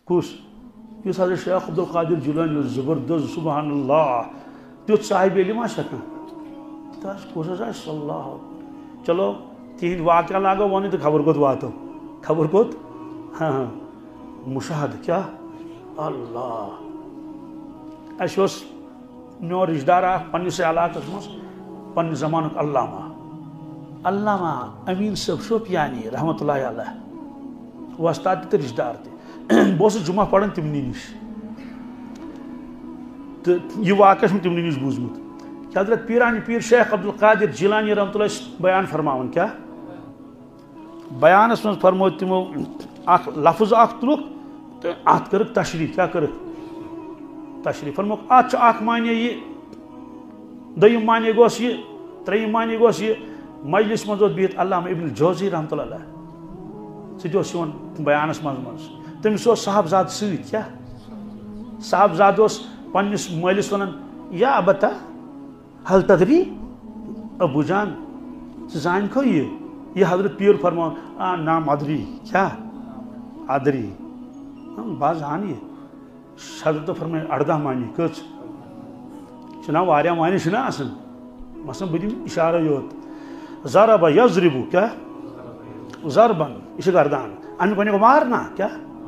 کس اس حضرت شیخ عبدالقادر جیلانی زبردست سبحان اللہ تیت صاحب علم کس کس صلی اللہ چلو تہند واقعہ لاگو ون تو خبر کوت واتو خبر کوت ہاں مشاہد کیا اللہ اس میون رشتہ دار پنس علاقہ مز پن زمان علامہ امین صاحب شوپیانی رحمۃ اللہ علیہ وستاد تہ رشتہ دار تہ بہت جمعہ پڑھان تمنی نش تو یہ واقعہ تمنی نش بوزمت کہ حضرت پیرانی پیر شیخ عبدالقادر جیلانی رحمۃ اللہ بیان فرماون کیا بیانس من فرمو تمو اخ لفظ اخ تلک تو ات کرک تشریح کیا کرک تشریح فرمو ات اخ معنی یہ دویم معنی گوس یہ تریم معنی گوس یہ مجلس مز بہت علامہ ابن الجوزی رحمۃ اللہ علیہ سون بیانس مز تمس صاحبزاد ست کیا صاحبزاد پنس مالس ونان یا ابتا حل تدری ابو جان زان کھو یہ حضرت پیر فرمان نام ادری کیا ادری باز ہان یہ حضرت فرمائے 18 معنی کچھ چنا واریا معنی چنا آسن مثلا بدیم اشارہ یوت ضرب یضرب کیا ضربن یہ گردان ان کو مارنا کیا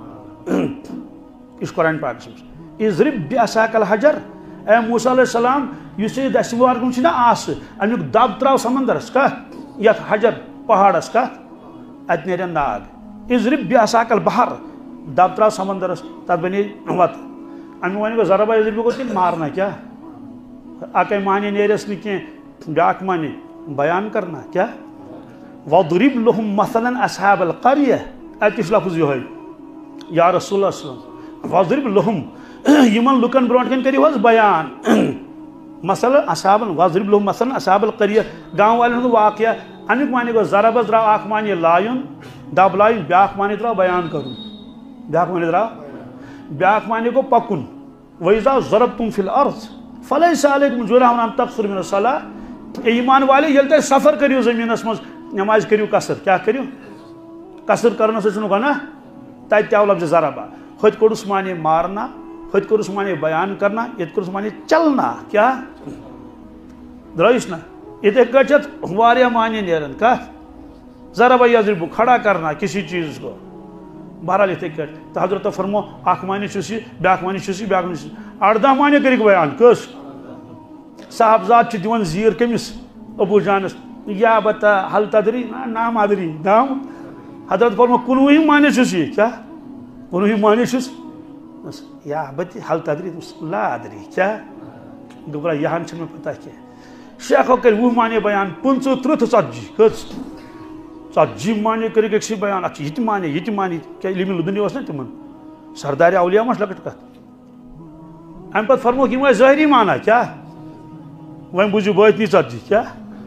اس قرآن پاک اضرب بعصاک الحجر اے موسیٰ علیہ السلام اس دسوار گم چھ آس امیک دب تراو سمندرس کت یت حجر پہاڑس کت ات نیرن ناگ اضرب بعصاک البحر دب تراو سمندرس تت بنے وت امی ون گو ضربہ یضرب گو تیل مارنا کیا اکے معنی نیرس نی کی بیاکھ معنی بیان کرنا کیا وضرب لهم مثلا اصحاب القریہ اتش لفظ یہ یا رسول اللہ صلی اللہ علیہ وسلم وضرب لهم یمن لکن برونٹ کن کریو حظ بیان مثلا اصحاب وضرب لهم مثلا اصحاب القریہ گاؤں والے ہند واقعہ امیک معنی گو ضرب درا اخ معنی لایون دب لایون بیاکھ معنی درا بیان کرن بیاکھ معنی درا بیاکھ معنی گو پکن وَإِذَا ضَرَبْتُمْ فِي الْأَرْضِ فَلَيْسَ عَلَيْكُمْ جُنَاحٌ أَن تَقْصُرُوا مِنَ الصَّلَاةِ ایمان والے یل تہ سفر کریو زمینس مز نماز کریو قصر کیا کریو قصر کرنا سچنو گناہ تت تہ لفظ ضربہ ہوت کوڑس معنی مارنا ہوت کوڑس معنی بیان کرنا یت کوڑس معنی چلنا کیا درائش نا یتھے کچھ واریاہ معنی نیرن کت ضربہ یضرب کھڑا کرنا کسی چیز کو بہرحال یتھے کٹ تو حضرت فرمو اخ معنی چھس یہ بیاکھ معنی چھس یہ بیاکھ معنی چھس 18 معنی کرک بیان کس صاحبزاد چھ دیوان زیر کمس ابو جانس یا بتا حل تدری نام ادری نام حضرت فرمو 19 معنی چھس یہ کیا 19 معنی چھس یا بت حل تدری لا ادری کیا گبرا یہاں چھ میں پتہ کیا شیخ کر وہ معنی بیان 35 ژتجی کس ژتجی معنی کرک ایک بیان اچھا یہ معنی کیا علم لدنی اس نا تمن سردار اولیاء مش لکٹ کت ام پت فرمو کہ وہ ظاہری معنی کیا وہ بوجھو باطنی ژتجی کیا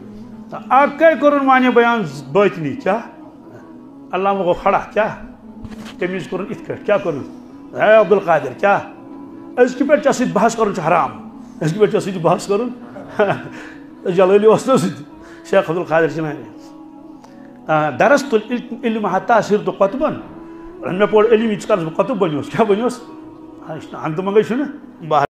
اکے کرن معنی بیان باطنی کیا علامہ کو کھڑا کیا تمیز کرن ات کٹ کیا کرن اے عبدالقادر کیا اس کی پہ چسید بحث کرن چھ حرام اس کی پہ چسید بحث کرن جلالی وسط شیخ عبدالقادر جیلانی درست العلم حتى صرت قطبا میں پور علم اس کا قطب بنیوس کیا بنیوس ہاں انت منگے چھنا